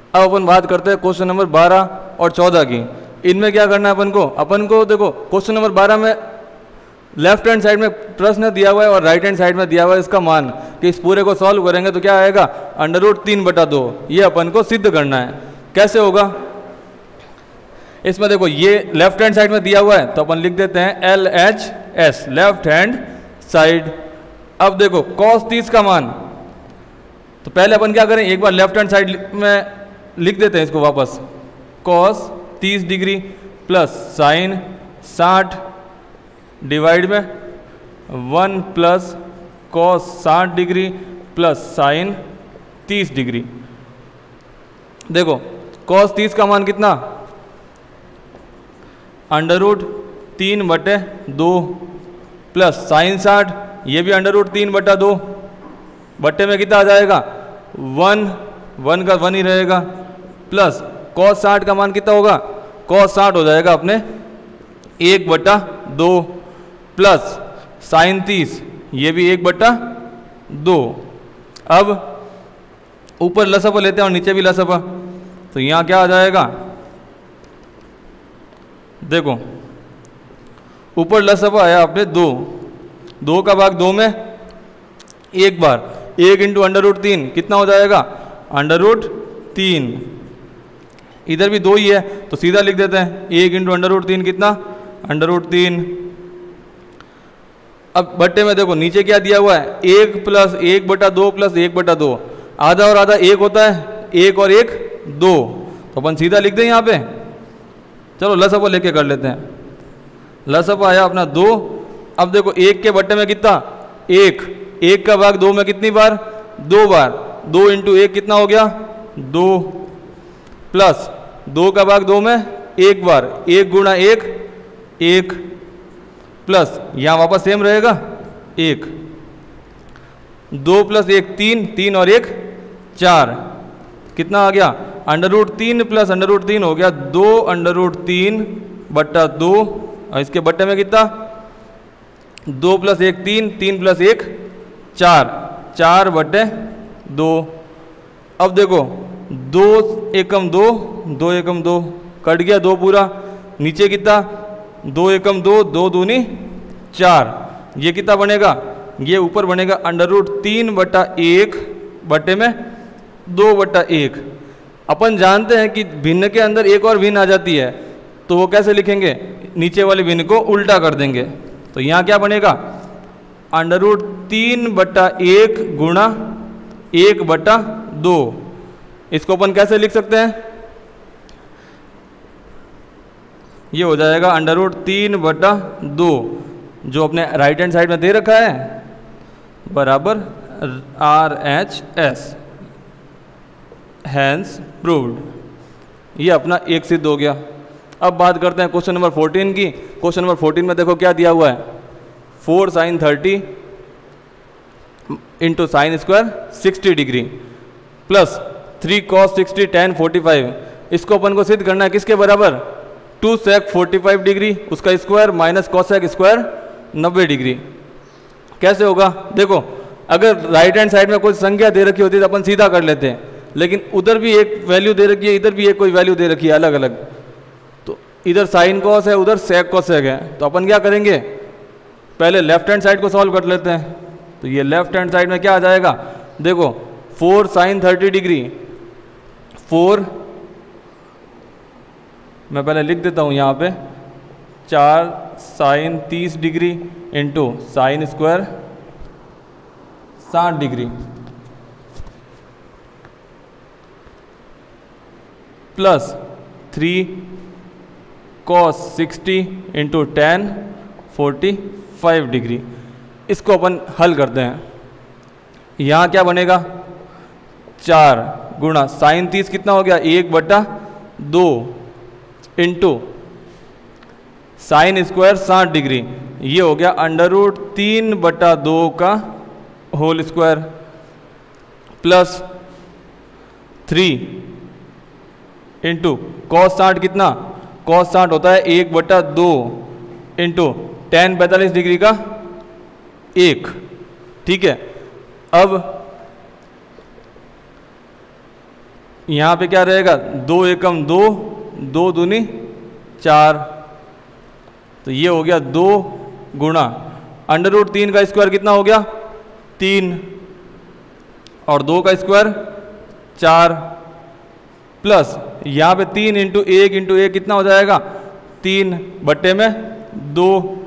अब अपन बात करते हैं क्वेश्चन नंबर 12 और 14 की। इनमें क्या करना है अपन को देखो क्वेश्चन नंबर 12 में लेफ्ट हैंड साइड में प्रश्न दिया हुआ है और राइट हैंड साइड में दिया हुआ है इसका मान कि इस पूरे को सॉल्व करेंगे तो क्या आएगा √3/2। ये अपन को सिद्ध करना है। कैसे होगा इसमें देखो ये लेफ्ट हैंड साइड में दिया हुआ है तो अपन लिख देते हैं LHS लेफ्ट हैंड साइड। अब देखो cos 30 का मान, तो पहले अपन क्या करें एक बार लेफ्ट हैंड साइड में लिख देते हैं इसको वापस। cos 30 degree plus sine 60 divide में 1 plus cos 60 degree plus sine 30 degree. देखो cos 30 का मान कितना √3/2 प्लस साइन 60, ये भी √3/2 बट्टे में कितना आ जाएगा 1 का 1 ही रहेगा, प्लस cos 60 का मान कितना होगा cos 60 हो जाएगा अपने 1/2 प्लस साइन 30 ये भी 1/2। अब ऊपर लसअप लेते हैं और नीचे भी लसअप, तो यहाँ क्या आ जाएगा देखो ऊपर लसअप आया आपने 2 का भाग 2 में एक बार 1 × √3 कितना हो जाएगा √3। इधर भी 2 ही है तो सीधा लिख देते हैं 1 × √3 कितना √3। अब बट्टे में देखो नीचे क्या दिया हुआ है 1 प्लस 1/2 प्लस 1/2, आधा और आधा 1 होता है, 1 और 1 2, तो अपन सीधा लिख दें यहाँ पे। चलो लसअप लेके कर लेते हैं। लसअप आया अपना 2। अब देखो 1 के बट्टे में कितना 1 का भाग 2 में कितनी बार 2 बार, 2 × 1 कितना हो गया 2 प्लस 2 का भाग 2 में एक बार 1 × 1 प्लस यहाँ वापस सेम रहेगा 1, 2 प्लस 1 3 और 1 4, कितना आ गया √3 प्लस √3 हो गया 2 √3/2 और इसके बट्टे में कितना 2 प्लस 1 3 प्लस 1 4/2। अब देखो 2 एकम 2 2 एकम 2 कट गया 2 पूरा, नीचे कितना 2 एकम 2 2 दूनी 4, ये कितना बनेगा ये ऊपर बनेगा √3/1 बट्टे में 2/1। अपन जानते हैं कि भिन्न के अंदर एक और भिन्न आ जाती है तो वो कैसे लिखेंगे नीचे वाले भिन्न को उल्टा कर देंगे, तो यहाँ क्या बनेगा √3/1 गुणा 1/2। इसको अपन कैसे लिख सकते हैं ये हो जाएगा √3/2 जो अपने राइट हैंड साइड में दे रखा है बराबर RHS हैंस प्रूव्ड। ये अपना एक सिद्ध हो गया। अब बात करते हैं क्वेश्चन नंबर 14 की। क्वेश्चन नंबर 14 में देखो क्या दिया हुआ है 4 sin 30 × sin square 60 degree plus 3 cos 60 tan 45। इसको अपन को सिद्ध करना है किसके बराबर 2 sec 45 डिग्री उसका square minus cosec square 90 degree. कैसे होगा देखो अगर राइट हैंड साइड में कोई संख्या दे रखी होती तो अपन सीधा कर लेते हैं, लेकिन उधर भी एक वैल्यू दे रखी है इधर भी एक कोई वैल्यू दे रखी है अलग अलग, तो इधर साइन कॉस है उधर सेक कॉसेक है, तो अपन क्या करेंगे पहले लेफ्ट हैंड साइड को सॉल्व कर लेते हैं। तो ये लेफ्ट हैंड साइड में क्या आ जाएगा देखो 4 sin 30 डिग्री 4 मैं पहले लिख देता हूँ यहाँ पे 4 sin 30 degree into sine square 60 degree plus 3 cos 60 into tan 45 degree. इसको अपन हल करते हैं। यहाँ क्या बनेगा 4 गुणा साइन 30 कितना हो गया 1/2 इंटू साइन स्क्वायर 60 डिग्री, ये हो गया √3/2 का whole square plus 3 into cos 60 कितना कॉस 60 होता है 1/2 इंटू tan 45 डिग्री का 1। ठीक है, अब यहाँ पे क्या रहेगा, 2 एकम 2, 2 दूनी 4, तो ये हो गया 2 गुणा √3 का स्क्वायर कितना हो गया 3, और 2 का स्क्वायर 4, प्लस यहाँ पे 3 इंटू 1 कितना हो जाएगा 3 बट्टे में 2,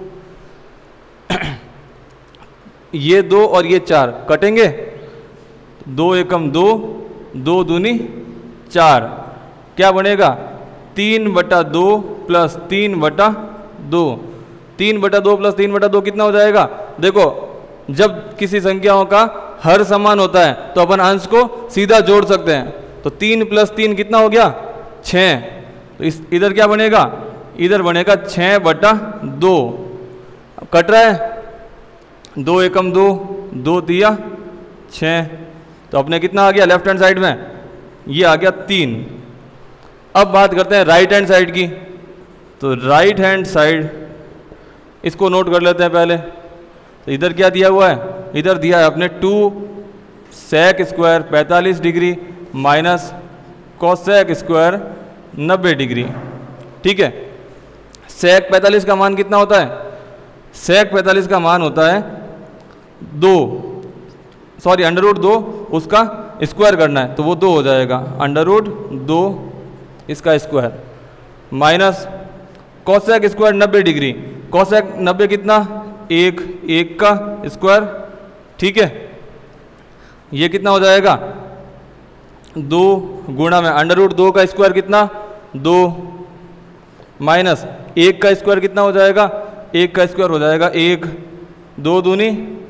ये 2 और ये 4 कटेंगे, 2 एकम 2, 2 दूनी 4, क्या बनेगा 3/2 प्लस 3/2, 3/2 प्लस 3/2 कितना हो जाएगा। देखो जब किसी संख्याओं का हर समान होता है तो अपन अंश को सीधा जोड़ सकते हैं, तो 3 + 3 कितना हो गया 6, तो इधर क्या बनेगा, इधर बनेगा 6/2, अब कट रहा है 2 एकम 2, 2 तिया 6, तो अपने कितना आ गया लेफ्ट हैंड साइड में, ये आ गया 3। अब बात करते हैं राइट हैंड साइड की, तो राइट हैंड साइड इसको नोट कर लेते हैं पहले। तो इधर क्या दिया हुआ है, इधर दिया है अपने 2 sec square 45 degree minus cosec square 90 degree, ठीक है। sec 45 का मान कितना होता है, sec 45 का मान होता है 2, सॉरी √2, उसका स्क्वायर करना है तो वो 2 हो जाएगा, √2 इसका square minus cosec square 90 degree, cosec 90 कितना 1 का स्क्वायर, ठीक है। ये कितना हो जाएगा 2 गुणा में √2 का स्क्वायर कितना 2, माइनस 1 का स्क्वायर कितना हो जाएगा, 1 का स्क्वायर हो जाएगा 1, 2 दूनी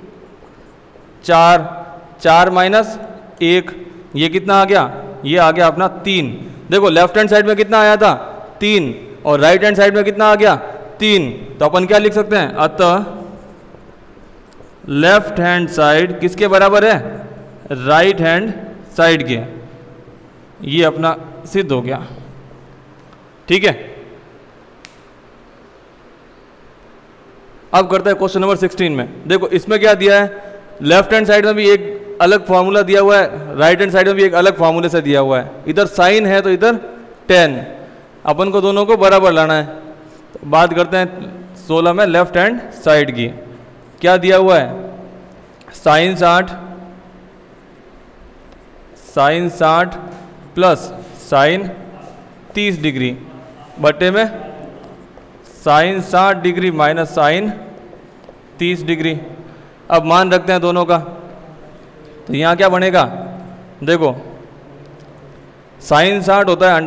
4, 4 माइनस 1, ये कितना आ गया, ये आ गया अपना 3। देखो लेफ्ट हैंड साइड में कितना आया था 3 और राइट हैंड साइड में कितना आ गया 3, तो अपन क्या लिख सकते हैं, अतः लेफ्ट हैंड साइड किसके बराबर है, राइट हैंड साइड के, ये अपना सिद्ध हो गया, ठीक है। अब करते हैं क्वेश्चन नंबर 16 में। देखो इसमें क्या दिया है, लेफ्ट हैंड साइड में भी एक अलग फार्मूला दिया हुआ है, राइट हैंड साइड में भी एक अलग फार्मूले से दिया हुआ है, इधर साइन है तो इधर tan, अपन को दोनों को बराबर लाना है। तो बात करते हैं 16 में लेफ्ट हैंड साइड की, क्या दिया हुआ है, साइन 60 प्लस साइन 30 डिग्री बटे में sine 60 degree minus sine 30 degree. अब मान रखते हैं दोनों का, तो यहाँ क्या बनेगा, देखो साइन 60 होता है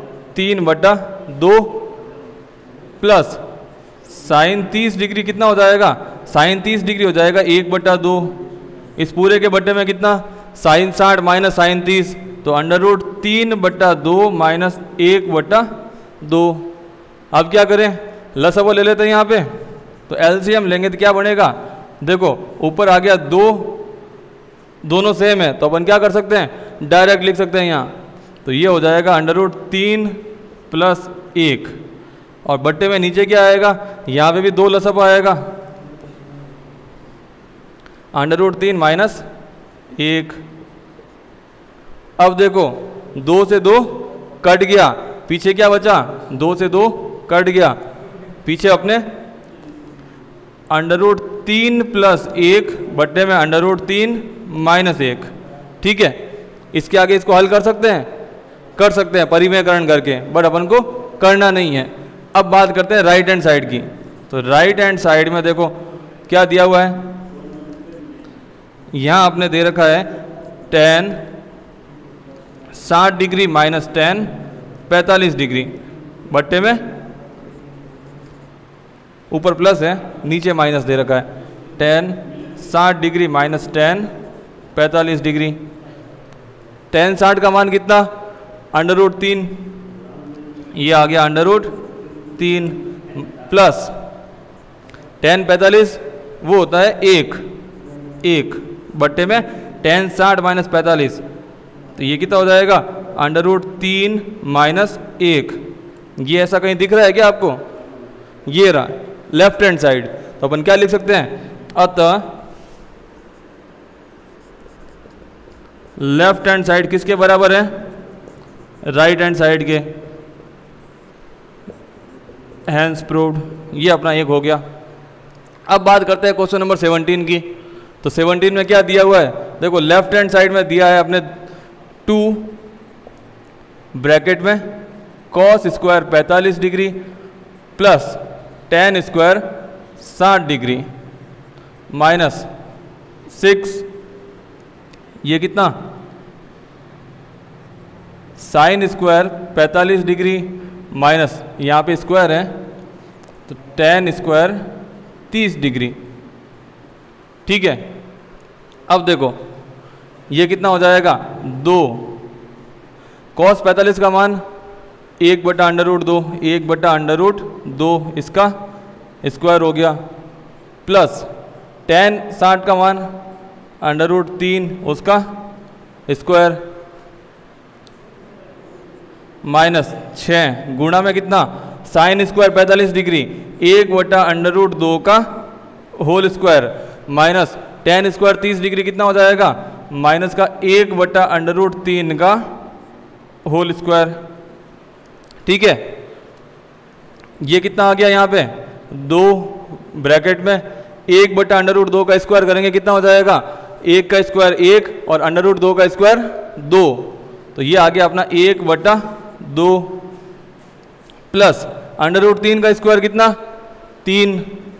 √3/2 प्लस साइन 30 डिग्री कितना हो जाएगा, साइन 30 डिग्री हो जाएगा 1/2, इस पूरे के बट्टे में कितना साइन 60 माइनस साइन 30, तो √3/2 माइनस 1/2। अब क्या करें, लसागु ले लेते हैं यहाँ पे, तो एलसीएम लेंगे तो क्या बनेगा, देखो ऊपर आ गया 2, दोनों सेम है तो अपन क्या कर सकते हैं डायरेक्ट लिख सकते हैं यहाँ, तो ये हो जाएगा √3 + 1, और बट्टे में नीचे क्या आएगा, यहाँ पे भी 2 लसागु आएगा, √3 माइनस 1। अब देखो 2 से 2 कट गया, पीछे क्या बचा, 2 से 2 कट गया, पीछे अपने √3 + 1 बट्टे में √3 माइनस 1, ठीक है। इसके आगे इसको हल कर सकते हैं परिमेयकरण करके, बट अपन को करना नहीं है। अब बात करते हैं राइट हैंड साइड की, तो राइट हैंड साइड में देखो क्या दिया हुआ है, यहाँ आपने दे रखा है tan 60 degree minus tan 45 degree बट्टे में, ऊपर प्लस है नीचे माइनस दे रखा है, tan 60 degree minus tan 45 degree. tan 60 का मान कितना √3, ये आ गया √3 प्लस tan 45 वो होता है 1 बट्टे में tan 60 माइनस 45, तो ये कितना हो जाएगा √3 माइनस 1। ये ऐसा कहीं दिख रहा है क्या आपको, ये रहा लेफ्ट हैंड साइड, तो अपन क्या लिख सकते हैं, अतः लेफ्ट हैंड साइड किसके बराबर है, राइट हैंड साइड के, हैंस प्रूव्ड। ये अपना एक हो गया। अब बात करते हैं क्वेश्चन नंबर 17 की। तो 17 में क्या दिया हुआ है, देखो लेफ्ट हैंड साइड में दिया है अपने 2 ब्रैकेट में cos square 45 degree plus tan square 60 degree minus 6, ये कितना साइन स्क्वायर 45 डिग्री माइनस यहाँ पे स्क्वायर है तो tan स्क्वायर 30 डिग्री। ठीक है, अब देखो ये कितना हो जाएगा 2 cos 45 का मान 1/√2, 1/√2 इसका स्क्वायर हो गया प्लस tan 60 का मान √3 उसका स्क्वायर माइनस 6 गुणा में कितना साइन स्क्वायर 45 डिग्री 1/√2 का whole square minus tan square 30 degree कितना हो जाएगा माइनस का 1/√3 का होल स्क्वायर। ठीक है, ये कितना आ गया यहाँ पे 2 ब्रैकेट में 1/√2 का स्क्वायर करेंगे कितना हो जाएगा 1 का स्क्वायर 1 और √2 का स्क्वायर 2, तो ये आ गया अपना 1/2 प्लस √3 का स्क्वायर कितना 3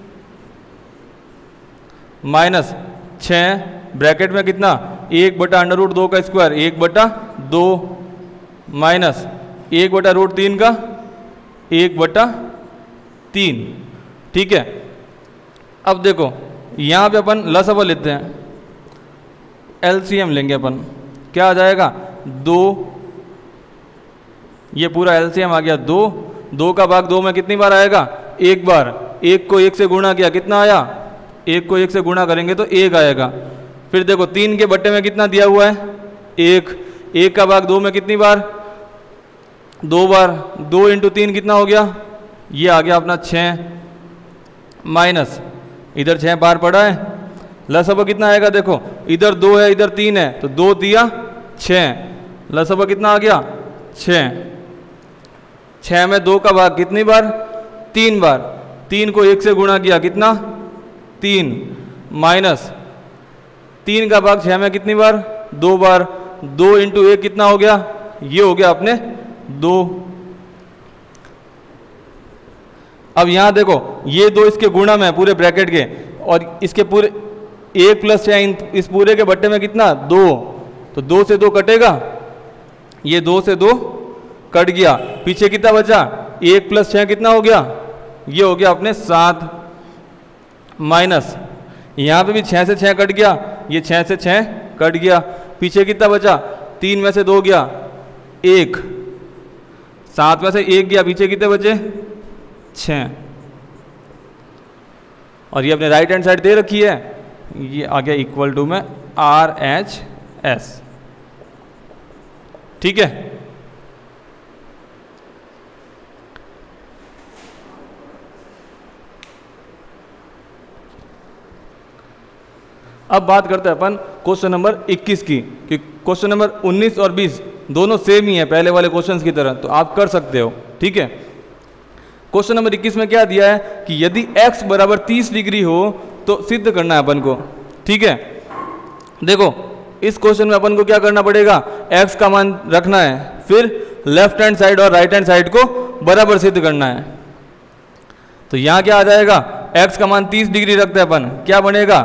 माइनस 6 ब्रैकेट में कितना 1/√2 का स्क्वायर 1/2 माइनस 1/√3 का 1/3। ठीक है, अब देखो यहाँ पे अपन लसाव लेते हैं, एलसीएम लेंगे अपन, क्या आ जाएगा 2, ये पूरा एलसीएम आ गया 2, 2 का भाग 2 में कितनी बार आएगा 1 बार, 1 को 1 से गुणा किया कितना आया 1 को 1 से गुणा करेंगे तो 1 आएगा। फिर देखो 3 के बट्टे में कितना दिया हुआ है 1, 1 का भाग 2 में कितनी बार 2 बार, 2 × 3 कितना हो गया, ये आ गया अपना 6 माइनस इधर 6 बार पड़ा है, लसाव कितना आएगा देखो इधर 2 है इधर 3 है तो 2 दिया 6, लसाव कितना आ गया 6, 6 में 2 का भाग कितनी बार 3 बार, 3 को 1 से गुणा किया कितना 3 माइनस 3 का भाग 6 में कितनी बार 2 बार, 2 × 1 कितना हो गया, ये हो गया अपने 2। अब यहां देखो ये 2 इसके गुणा में पूरे ब्रैकेट के और इसके पूरे 1 + 6 इस पूरे के बट्टे में कितना 2, तो 2 से 2 कटेगा, ये 2 से 2 कट गया, पीछे कितना बचा 1 + 6 कितना हो गया, ये हो गया अपने 7 माइनस यहाँ पे भी 6 से 6 कट गया, ये 6 से 6 कट गया, पीछे कितना बचा 3 में से 2 गया 1, 7 में से 1 गया, पीछे कितने बचे 6, और ये अपने राइट हैंड साइड दे रखी है, ये आ गया इक्वल टू में RHS। ठीक है, अब बात करते हैं अपन क्वेश्चन नंबर 21 की, कि क्वेश्चन नंबर 19 और 20 दोनों सेम ही है पहले वाले क्वेश्चंस की तरह, तो आप कर सकते हो। ठीक है, क्वेश्चन नंबर 21 में क्या दिया है कि यदि x बराबर 30 डिग्री हो तो सिद्ध करना है अपन को। ठीक है, देखो इस क्वेश्चन में अपन को क्या करना पड़ेगा, x का मान रखना है, फिर लेफ्ट हैंड साइड और राइट हैंड साइड को बराबर सिद्ध करना है। तो यहां क्या आ जाएगा, x का मान 30 डिग्री रखते हैं अपन, क्या बनेगा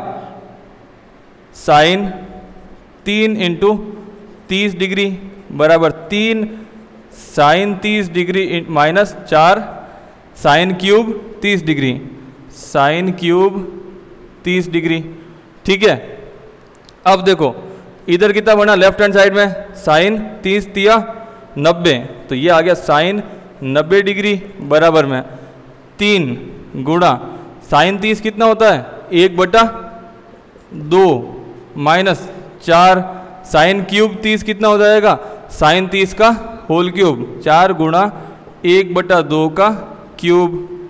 साइन 3 × 30 डिग्री बराबर 3 sine 30 degree minus 4 sine cube 30 degree, sine cube 30 degree. ठीक है, अब देखो इधर कितना बना लेफ्ट हैंड साइड में साइन 30 दिया 90, तो ये आ गया साइन 90 डिग्री बराबर में 3 गुणा साइन 30 कितना होता है 1/2 माइनस 4 साइन क्यूब 30 कितना हो जाएगा साइन 30 का होल क्यूब 4 गुणा 1/2 का क्यूब।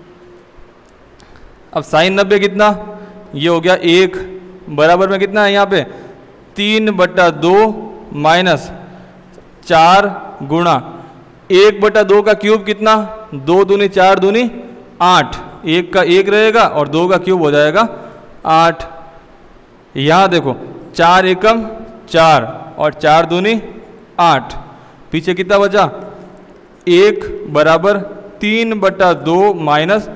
अब साइन 90 कितना, ये हो गया 1 बराबर में कितना है यहाँ पे 3/2 माइनस 4 गुणा 1/2 का क्यूब कितना, 2 दूनी 4 दूनी 8, 1 का 1 रहेगा और 2 का क्यूब हो जाएगा 8। यहाँ देखो 4 एकम 4 और 4 दूनी 8, पीछे कितना बचा, 1 बराबर 3/2 माइनस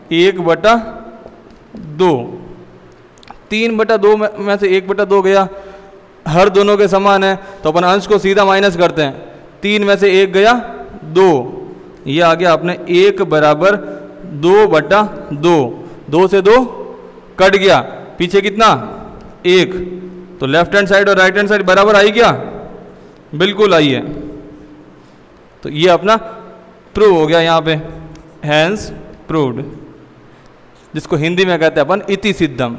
1/2। 3/2 में से 1/2 गया, हर दोनों के समान है तो अपन अंश को सीधा माइनस करते हैं। 3 में से 1 गया 2, ये आ गया अपने 1 बराबर 2/2। 2 से 2 कट गया, पीछे कितना 1, तो लेफ्ट हैंड साइड और राइट हैंड साइड बराबर आई क्या, बिल्कुल आई है। तो ये अपना प्रूव हो गया यहाँ पे, हैंस प्रूव्ड, जिसको हिंदी में कहते हैं अपन इति सिद्धम,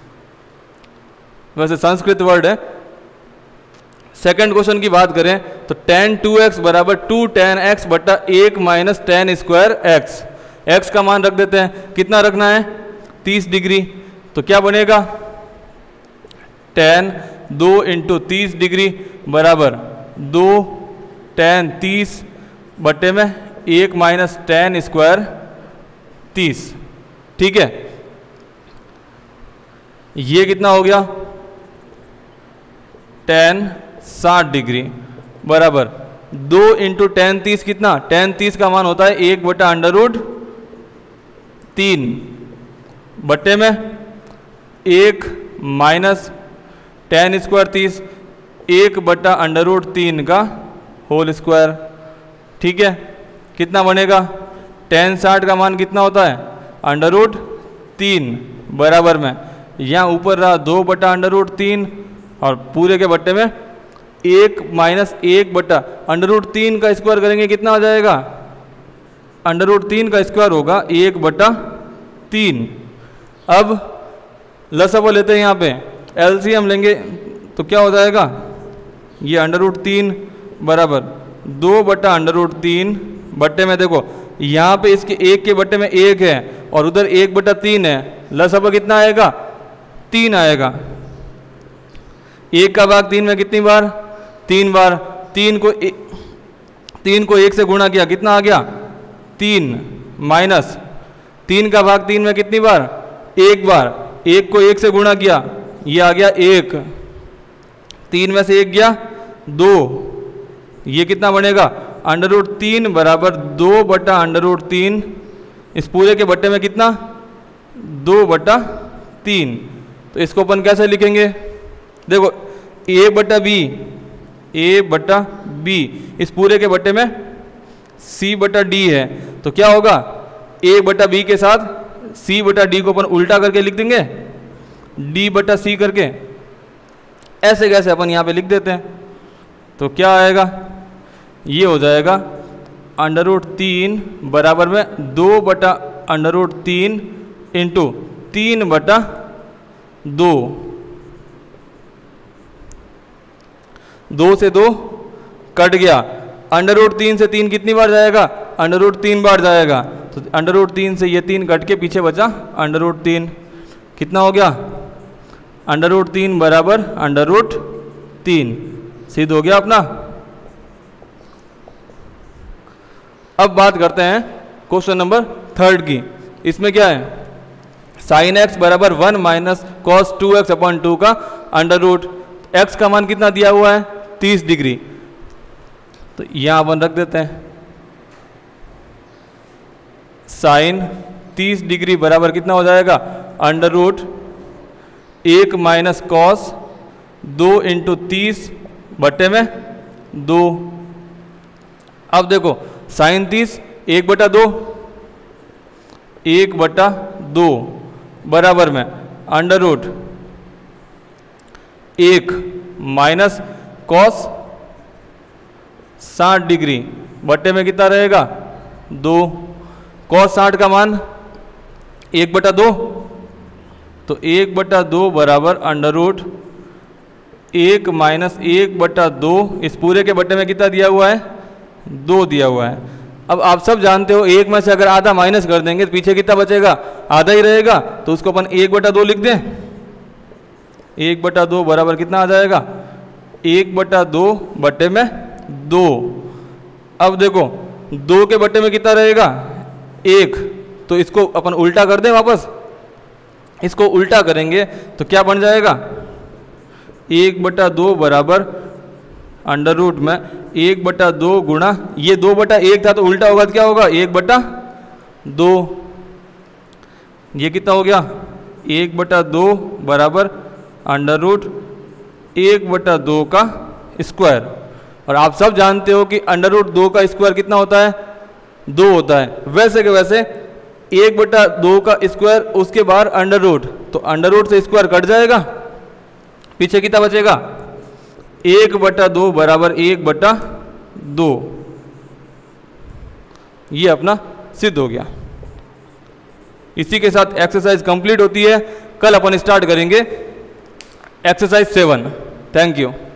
वैसे संस्कृत वर्ड है। सेकंड क्वेश्चन की बात करें तो tan 2x बराबर 2 tan x बटा 1 minus tan square x। x का मान रख देते हैं, कितना रखना है 30 डिग्री, तो क्या बनेगा tan 2 × 30 डिग्री बराबर 2 tan 30 बटे में 1 माइनस tan स्क्वायर 30। ठीक है, ये कितना हो गया tan 60 डिग्री बराबर 2 × tan 30 कितना, tan 30 का मान होता है 1/√3 बटे में 1 माइनस tan स्क्वायर 30 1/√3 का होल स्क्वायर। ठीक है, कितना बनेगा, tan 60 का मान कितना होता है √3 बराबर में, यहाँ ऊपर रहा 2/√3 और पूरे के बट्टे में 1 माइनस 1/√3 का स्क्वायर करेंगे कितना आ जाएगा, √3 का स्क्वायर होगा 1/3। अब लसागु लेते हैं, यहाँ पे एलसीएम लेंगे तो क्या हो जाएगा, ये √3 बराबर 2/√3 बट्टे में देखो यहाँ पे इसके 1 के बट्टे में 1 है और उधर 1/3 है, लसागु कितना आएगा 3 आएगा। 1 का भाग 3 में कितनी बार, 3 बार। 3 को 1 से गुणा किया, कितना आ गया 3 माइनस 3 का भाग 3 में कितनी बार, 1 बार। 1 को 1 से गुणा किया, ये आ गया 1, 3 में से 1 गया 2, ये कितना बनेगा √3 बराबर 2/√3, इस पूरे के बट्टे में कितना 2/3। तो इसको अपन कैसे लिखेंगे, देखो a/b, इस पूरे के बट्टे में c/d है, तो क्या होगा a/b के साथ c/d को अपन उल्टा करके लिख देंगे d/c करके, ऐसे कैसे अपन यहाँ पे लिख देते हैं। तो क्या आएगा, ये हो जाएगा √3 बराबर में 2/√3 इंटू 3/2, 2 से 2 कट गया, √3 से 3 कितनी बार जाएगा, √3 बार जाएगा, तो √3 से ये 3 कट के पीछे बचा √3, कितना हो गया √3 बराबर √3, सिद्ध हो गया अपना। अब बात करते हैं क्वेश्चन नंबर 3 की। इसमें क्या है, sin x बराबर 1 माइनस cos 2x/2 का √ x का मान कितना दिया हुआ है 30 डिग्री, तो यहां अपन रख देते हैं sin 30 डिग्री बराबर कितना हो जाएगा √1 माइनस cos 2 × 30 बट्टे में 2। अब देखो sin 30 1/2 बराबर में √1 माइनस cos 60 डिग्री बट्टे में कितना रहेगा 2। cos 60 का मान 1/2, तो 1/2 बराबर √1 माइनस 1/2, इस पूरे के बट्टे में कितना दिया हुआ है 2 दिया हुआ है। अब आप सब जानते हो 1 में से अगर आधा माइनस कर देंगे तो पीछे कितना बचेगा, आधा ही रहेगा, तो उसको अपन 1/2 लिख दें। 1/2 बराबर कितना आ जाएगा 1/2 बट्टे में 2। अब देखो 2 के बट्टे में कितना रहेगा 1, तो इसको अपन उल्टा कर दें वापस, इसको उल्टा करेंगे तो क्या बन जाएगा 1/2 बराबर अंडर रूट में 1/2 गुणा ये 2/1 था तो उल्टा होगा तो क्या होगा 1/2। ये कितना हो गया 1/2 बराबर अंडर रूट 1/2 का स्क्वायर। और आप सब जानते हो कि अंडर रूट 2 का स्क्वायर कितना होता है 2 होता है। वैसे के वैसे 1/2 का स्क्वायर उसके बाद अंडर रूट, तो अंडर रूट से स्क्वायर कट जाएगा, पीछे कितना बचेगा 1/2 बराबर 1/2। ये अपना सिद्ध हो गया। इसी के साथ एक्सरसाइज कंप्लीट होती है। कल अपन स्टार्ट करेंगे एक्सरसाइज 7। Thank you.